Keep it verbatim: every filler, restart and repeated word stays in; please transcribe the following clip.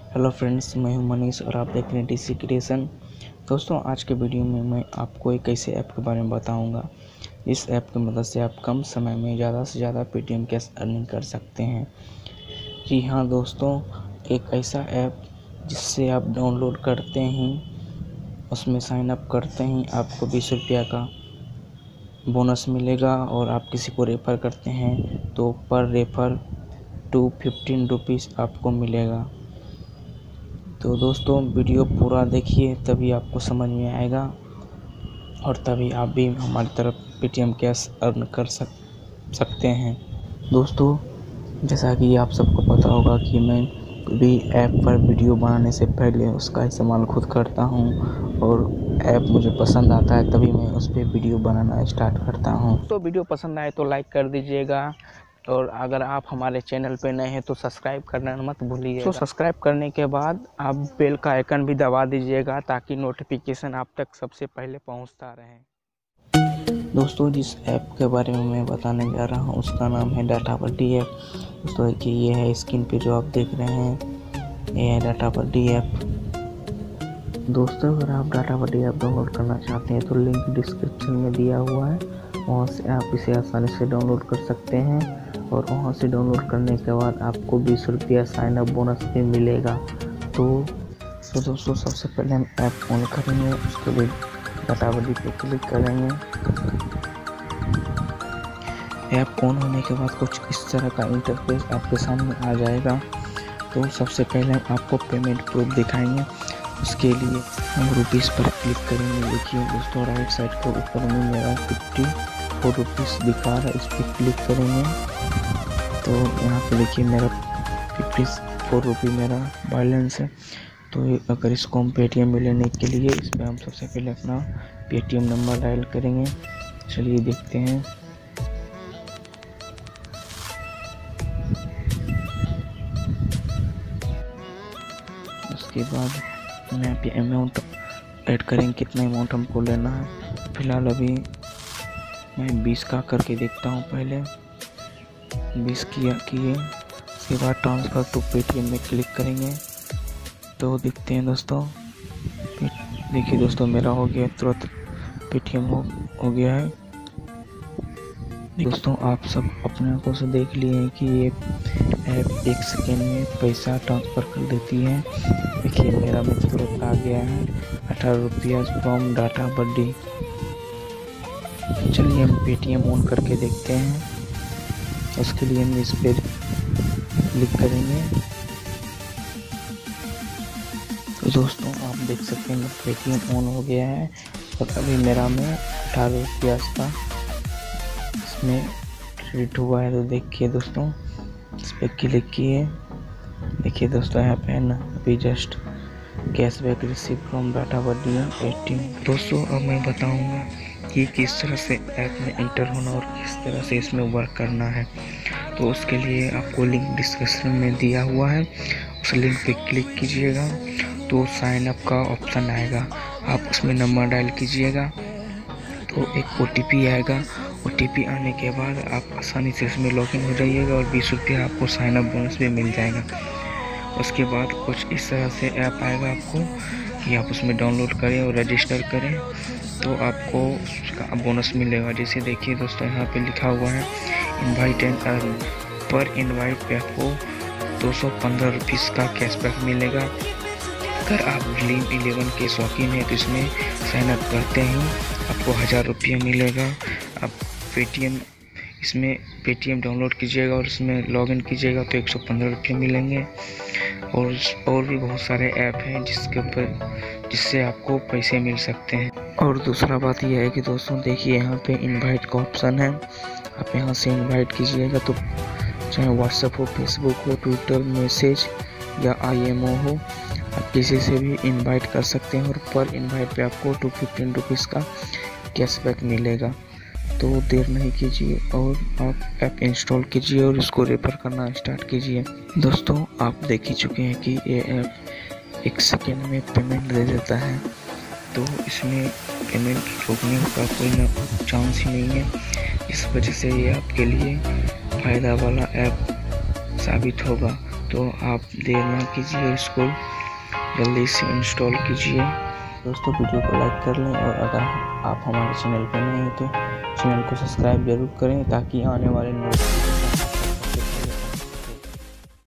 Hello friends, मैं हूं मनीष और आप देख रहे हैं डीसी क्रिएशन। दोस्तों, आज के वीडियो में मैं आपको एक ऐसे ऐप के बारे में बताऊंगा। इस ऐप की मदद से आप कम समय में ज़्यादा से ज़्यादा पेटीएम कैश अर्निंग कर सकते हैं। जी हाँ दोस्तों, एक ऐसा ऐप जिससे आप डाउनलोड करते ही उसमें साइन अप करते ही आपको बीस रुपया का बोनस मिलेगा और आप किसी को रेफ़र करते हैं तो पर रेफ़र टू फिफ्टीन रुपीज़ आपको मिलेगा। तो दोस्तों, वीडियो पूरा देखिए, तभी आपको समझ में आएगा और तभी आप भी हमारी तरफ पेटीएम कैश अर्न कर सक सकते हैं। दोस्तों, जैसा कि आप सबको पता होगा कि मैं भी ऐप पर वीडियो बनाने से पहले उसका इस्तेमाल खुद करता हूं और ऐप मुझे पसंद आता है तभी मैं उस पर वीडियो बनाना स्टार्ट करता हूं। तो वीडियो पसंद आए तो लाइक कर दीजिएगा और अगर आप हमारे चैनल पे नए हैं तो सब्सक्राइब करना मत भूलिएगा। तो सब्सक्राइब करने के बाद आप बेल का आइकन भी दबा दीजिएगा ताकि नोटिफिकेशन आप तक सबसे पहले पहुंचता रहे। दोस्तों, जिस ऐप के बारे में मैं बताने जा रहा हूं उसका नाम है डाटा बड्डी ऐप। दोस्तों देखिए, ये है स्क्रीन पे जो आप देख रहे हैं, ये है डाटा बड्डी ऐप। दोस्तों, अगर आप डाटा बड्डी ऐप डाउनलोड करना चाहते हैं तो लिंक डिस्क्रिप्शन में दिया हुआ है, वहाँ से आप इसे आसानी से डाउनलोड कर सकते हैं और वहाँ से डाउनलोड करने के बाद आपको बीस रुपया साइन अप बोनस भी मिलेगा। तो तो दोस्तों, सबसे पहले हम ऐप ऑन करेंगे, उसके लिए डाटा बड्डी पे क्लिक करेंगे। ऐप ऑन होने के बाद कुछ इस तरह का इंटरफेस आपके सामने आ जाएगा। तो सबसे पहले हम आपको पेमेंट प्रूफ दिखाएंगे। उसके लिए हम रुपीज़ पर क्लिक करेंगे। देखिए दोस्तों, राइट साइड के ऊपर में मेरा फिफ्टी फोर रुपीज़ दिखा रहा है, इस पर क्लिक करेंगे तो यहाँ पे देखिए मेरा फिफ्टी फोर रुपये मेरा बैलेंस है। तो अगर इसको हम पेटीएम में लेने के लिए इस पर हम सबसे पहले अपना पेटीएम नंबर डायल करेंगे। चलिए देखते हैं। उसके बाद हम यहाँ पे अमाउंट ऐड करेंगे, कितना अमाउंट हमको लेना है। फिलहाल अभी मैं बीस का करके देखता हूँ। पहले बीस किया किए उसके बाद ट्रांसफ़र टू पेटीएम में क्लिक करेंगे तो देखते हैं दोस्तों। देखिए दोस्तों, मेरा हो गया, तुरंत पेटीएम हो, हो गया है। दोस्तों, आप सब अपने आंखों से देख लिए हैं कि ये ऐप एक सेकेंड में पैसा ट्रांसफ़र कर देती है। देखिए मेरा में तुरंत आ गया है अठारह रुपया फ्रॉम डाटा बड्डी। चलिए हम पेटीएम ऑन करके देखते हैं। उसके लिए हम इस पर क्लिक करेंगे। तो दोस्तों, आप देख सकते हैं पेटीएम ऑन हो गया है और अभी मेरा में अठारह रुपया का इसमें क्रेडिट हुआ है। तो देखिए दोस्तों, इस पर क्लिक किए। देखिए दोस्तों, यहाँ पे है ना, अभी just cashback receive from data buddy eighteen. दोस्तों, अब मैं बताऊंगा कि किस तरह से ऐप में इंटर होना और किस तरह से इसमें वर्क करना है। तो उसके लिए आपको लिंक डिस्क्रिप्शन में दिया हुआ है, उस लिंक पे क्लिक कीजिएगा तो साइन अप का ऑप्शन आएगा। आप उसमें नंबर डायल कीजिएगा तो एक ओ टी पी आएगा। ओ टी पी आने के बाद आप आसानी से इसमें लॉगिन हो जाइएगा और बीस रुपया आपको साइन अप बोनस भी मिल जाएगा। उसके बाद कुछ इस तरह से ऐप आएगा आपको कि आप उसमें डाउनलोड करें और रजिस्टर करें तो आपको उसका बोनस मिलेगा। जैसे देखिए दोस्तों, यहाँ पे लिखा हुआ है इनवाइट एंड अर्न। पर इनवाइट पे आपको दो सौ पंद्रह रुपीज़ का कैशबैक मिलेगा। अगर आप ड्रीम इलेवन के शौकीन हैं तो इसमें साइन अप करते ही आपको हज़ार रुपये मिलेगा। आप पेटीएम इसमें पेटीएम डाउनलोड कीजिएगा और इसमें लॉगिन कीजिएगा तो एक सौ पंद्रह रुपये मिलेंगे। और और भी बहुत सारे ऐप हैं जिसके ऊपर जिससे आपको पैसे मिल सकते हैं। और दूसरा बात यह है कि दोस्तों देखिए, यहाँ पे इनवाइट का ऑप्शन है। आप यहाँ से इनवाइट कीजिएगा तो चाहे व्हाट्सएप हो, फेसबुक हो, ट्विटर, मैसेज या आई एम ओ हो, आप किसी से भी इनवाइट कर सकते हैं और पर इनवाइट पे आपको टू फिफ्टीन रुपीज़ का कैशबैक मिलेगा। तो देर नहीं कीजिए और आप ऐप इंस्टॉल कीजिए और इसको रेफर करना स्टार्ट कीजिए। दोस्तों, आप देख ही चुके हैं कि ये ऐप एक सेकेंड में पेमेंट दे देता है, तो इसमें पेमेंट रोकने का कोई ना चांस ही नहीं है। इस वजह से ये आपके लिए फ़ायदा वाला ऐप साबित होगा। तो आप देर ना कीजिए, इसको जल्दी से इंस्टॉल कीजिए। दोस्तों वीडियो को लाइक कर लें और अगर आप हमारे चैनल पर नए हैं तो चैनल को सब्सक्राइब जरूर करें ताकि आने वाले नोटिफिकेशन